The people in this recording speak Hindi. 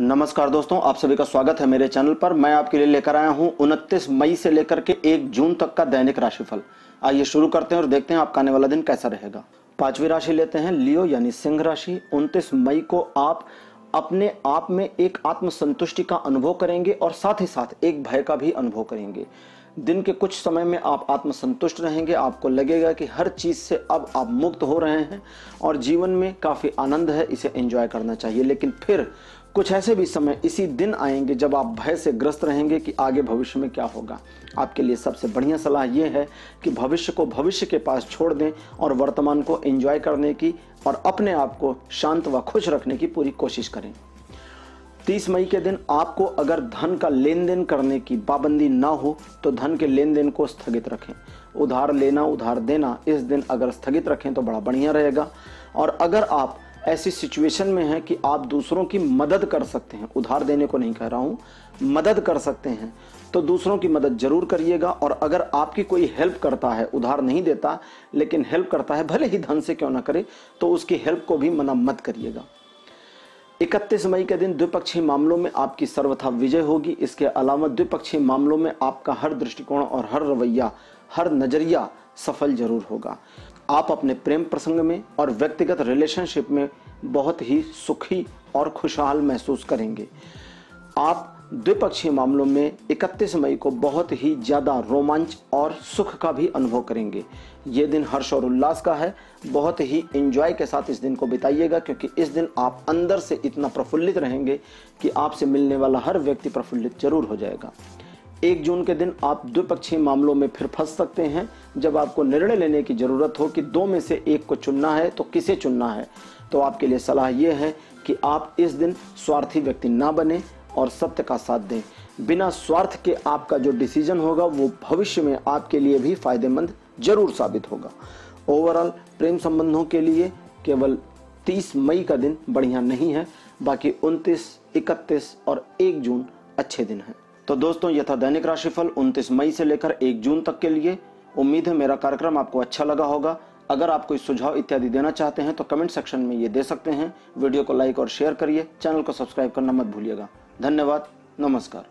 नमस्कार दोस्तों, आप सभी का स्वागत है मेरे चैनल पर। मैं आपके लिए लेकर आया हूं 29 मई से लेकर के 1 जून तक का दैनिक राशिफल। आइए शुरू करते हैं और देखते हैं आपका आने वाला दिन कैसा रहेगा। पांचवी राशि लेते हैं लियो यानी सिंह राशि। 29 मई को आप अपने आप में एक आत्मसंतुष्टि का अनुभव करेंगे और साथ ही साथ एक भय का भी अनुभव करेंगे। दिन के कुछ समय में आप आत्मसंतुष्ट रहेंगे। आपको लगेगा कि हर चीज़ से अब आप मुक्त हो रहे हैं और जीवन में काफ़ी आनंद है, इसे एंजॉय करना चाहिए। लेकिन फिर कुछ ऐसे भी समय इसी दिन आएंगे जब आप भय से ग्रस्त रहेंगे कि आगे भविष्य में क्या होगा। आपके लिए सबसे बढ़िया सलाह यह है कि भविष्य को भविष्य के पास छोड़ दें और वर्तमान को एंजॉय करने की और अपने आप को शांत व खुश रखने की पूरी कोशिश करें। 30 मई के दिन आपको अगर धन का लेन देन करने की पाबंदी ना हो तो धन के लेन देन को स्थगित रखें। उधार लेना उधार देना इस दिन अगर स्थगित रखें तो बड़ा बढ़िया रहेगा। और अगर आप ऐसी सिचुएशन में हैं कि आप दूसरों की मदद कर सकते हैं, उधार देने को नहीं कह रहा हूं, मदद कर सकते हैं, तो दूसरों की मदद जरूर करिएगा। और अगर आपकी कोई हेल्प करता है, उधार नहीं देता लेकिन हेल्प करता है, भले ही धन से क्यों ना करे, तो उसकी हेल्प को भी मना मत करिएगा। 31 मई के दिन द्विपक्षीय मामलों में आपकी सर्वथा विजय होगी। इसके अलावा द्विपक्षीय मामलों में आपका हर दृष्टिकोण और हर रवैया, हर नजरिया सफल जरूर होगा। आप अपने प्रेम प्रसंग में और व्यक्तिगत रिलेशनशिप में बहुत ही सुखी और खुशहाल महसूस करेंगे। आप द्विपक्षीय मामलों में 31 मई को बहुत ही ज़्यादा रोमांच और सुख का भी अनुभव करेंगे। ये दिन हर्ष और उल्लास का है। बहुत ही एंजॉय के साथ इस दिन को बिताइएगा, क्योंकि इस दिन आप अंदर से इतना प्रफुल्लित रहेंगे कि आपसे मिलने वाला हर व्यक्ति प्रफुल्लित जरूर हो जाएगा। 1 जून के दिन आप द्विपक्षीय मामलों में फिर फंस सकते हैं। जब आपको निर्णय लेने की जरूरत हो कि 2 में से एक को चुनना है तो किसे चुनना है, तो आपके लिए सलाह यह है कि आप इस दिन स्वार्थी व्यक्ति ना बने और सत्य का साथ दें। बिना स्वार्थ के आपका जो डिसीजन होगा वो भविष्य में आपके लिए भी फायदेमंद जरूर साबित होगा। ओवरऑल प्रेम संबंधों के लिए केवल 30 मई का दिन बढ़िया नहीं है, बाकी 29, 31 और 1 जून अच्छे दिन हैं। तो दोस्तों, यह था दैनिक राशिफल 29 मई से लेकर 1 जून तक के लिए। उम्मीद है मेरा कार्यक्रम आपको अच्छा लगा होगा। अगर आप कोई सुझाव इत्यादि देना चाहते हैं तो कमेंट सेक्शन में ये दे सकते हैं। वीडियो को लाइक और शेयर करिए। चैनल को सब्सक्राइब करना मत भूलिएगा। धन्यवाद, नमस्कार।